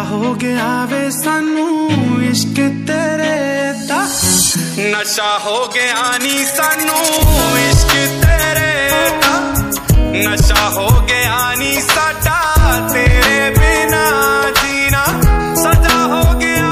हो गया वे सानू इश्क तेरे दा, नशा हो गया नी सानू इश्क तेरे दा, नशा हो गया नी साडा तेरे बिना जीना सजा हो गया।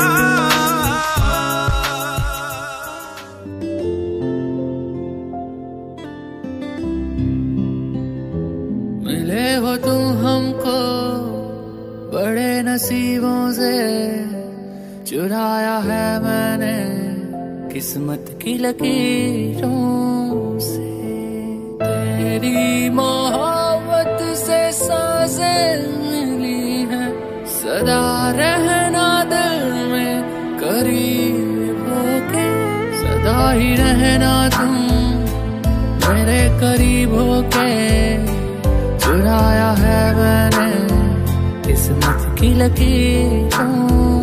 मिले हो तुम हमको बड़े नसीबों से, चुराया है मैंने किस्मत की लकीरों से। तेरी मोहब्बत से सांसें मिली है, सदा रहना दिल में करीब होके, सदा ही रहना तुम मेरे करीब होके। चुराया है मैंने किस्मत की लकीरों